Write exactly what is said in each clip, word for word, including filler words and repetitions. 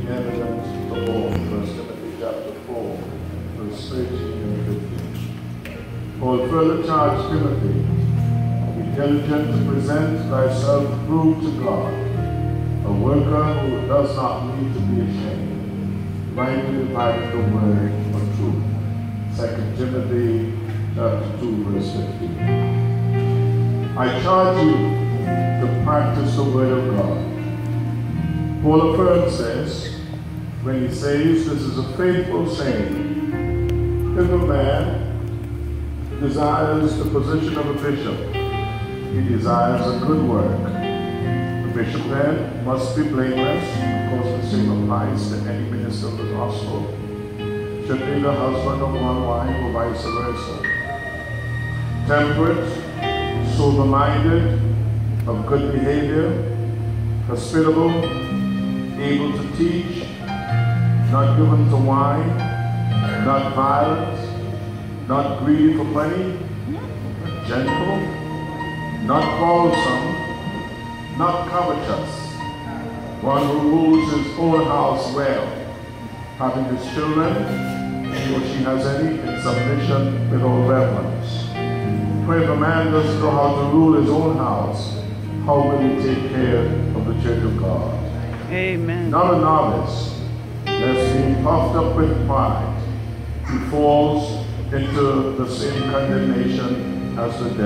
be evident to all. First Timothy chapter four, verse thirteen and fifteen. Paul further charged Timothy, be diligent to present thyself approved to God, a worker who does not need to be ashamed, rightly dividing the word of truth. Second Timothy chapter two, verse fifteen. I charge you to practice the word of God. Paul affirms this when he says this is a faithful saying. If a man desires the position of a bishop, he desires a good work. The bishop then must be blameless. Of course, the same applies to any minister of the gospel. Should be the husband of one wife or vice versa. Temperate, sober-minded, of good behavior, hospitable, able to teach, not given to wine, not violent, not greedy for money, gentle, not quarrelsome, not covetous, one who rules his own house well, having his children, he or she has any, in submission with all reverence. For if a man doesn't know how to rule his own house, how will he take care of the church of God? Amen. Not a novice, lest being puffed up with pride, he falls into the same condemnation as the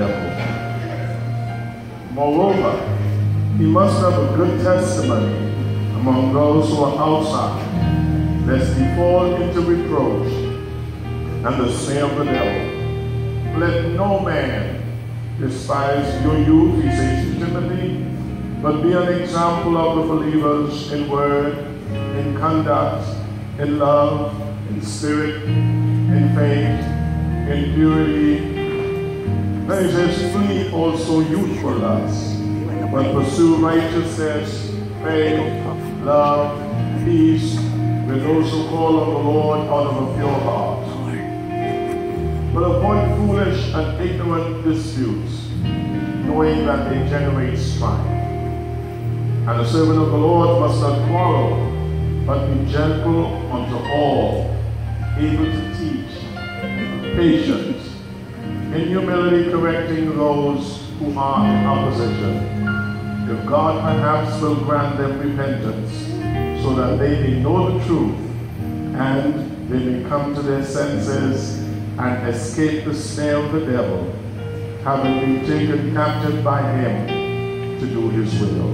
devil. Moreover, he must have a good testimony among those who are outside, lest he fall into reproach and the snare of the devil. Let no man despise your youth, he says to Timothy, but be an example of the believers in word, in conduct, in love, in spirit, in faith, in purity. Then he says, flee also youthful lusts, but pursue righteousness, faith, love, peace, with those who call on the Lord out of a pure heart. But avoid foolish and ignorant disputes, knowing that they generate strife. And the servant of the Lord must not quarrel, but be gentle unto all, able to teach, patient, in humility correcting those who are in opposition. If God perhaps will grant them repentance, so that they may know the truth, and they may come to their senses and escape the snare of the devil, having been taken captive by him to do his will.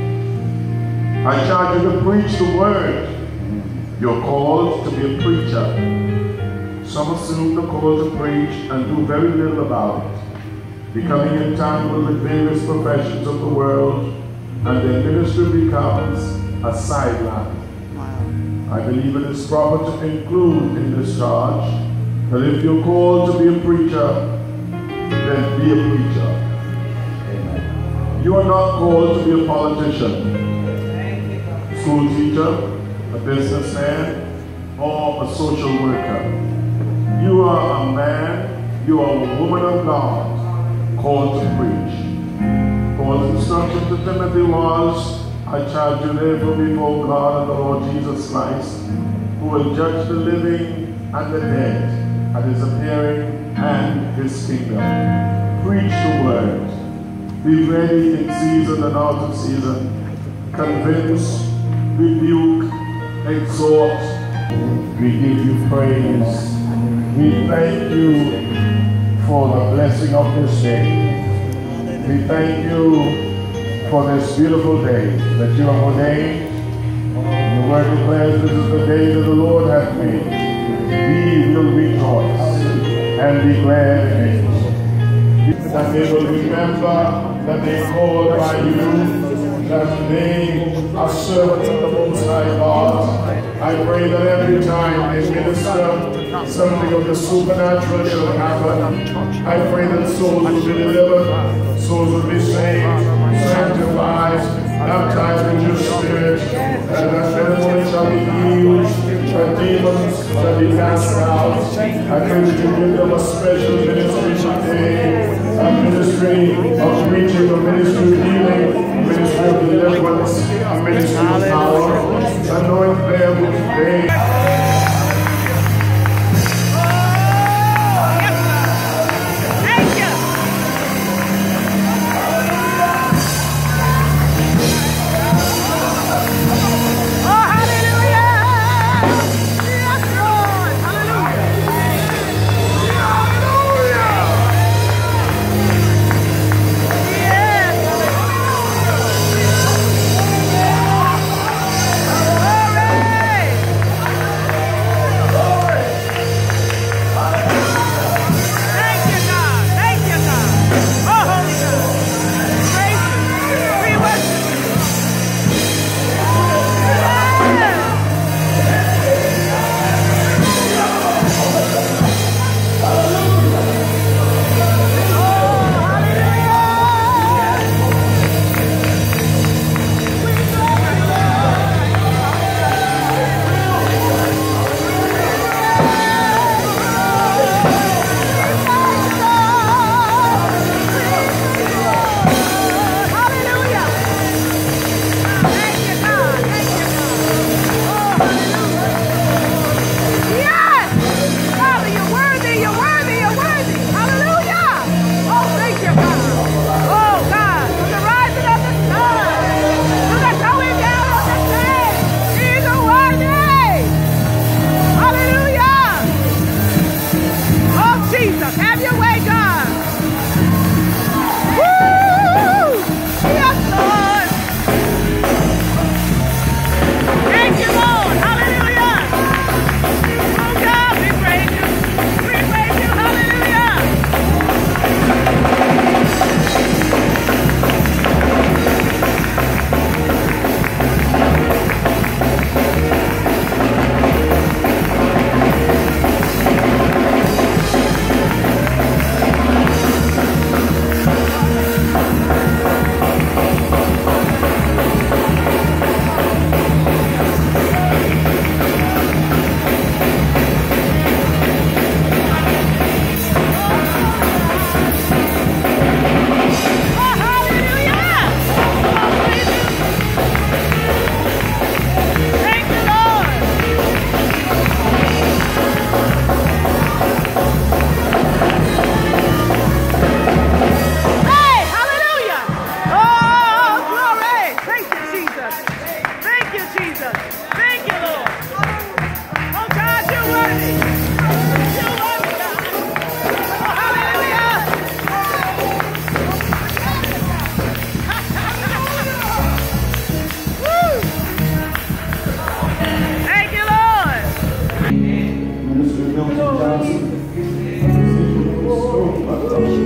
I charge you to preach the word. You're called to be a preacher. Some assume the call to preach and do very little about it, becoming entangled with various professions of the world, and their ministry becomes a sideline. I believe it is proper to include in this charge that if you're called to be a preacher, then be a preacher. Amen. You are not called to be a politician, school teacher, a businessman, or a social worker. You are a man, you are a woman of God, called to preach. Paul's instruction to Timothy was, I charge you therefore before God and the Lord Jesus Christ, who will judge the living and the dead at his appearing and his kingdom. Preach the word. Be ready in season and out of season. Convince, rebuke, exhort. We give you praise. We thank you for the blessing of this day. We thank you for this beautiful day that you have ordained. The word declares this is the day that the Lord hath made. We will rejoice and be glad in it. That they will remember that they called by you, that they are servants of the Most High God. I pray that every time they minister, something of the supernatural shall happen. I pray that souls will be delivered, souls will be saved, sanctified, baptized in your spirit, and that everyone shall be healed, that demons shall be cast out. I pray that you give them a special ministry today, a ministry of preaching, a ministry of healing, a ministry of deliverance, a ministry of power. Anoint them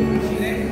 Amen.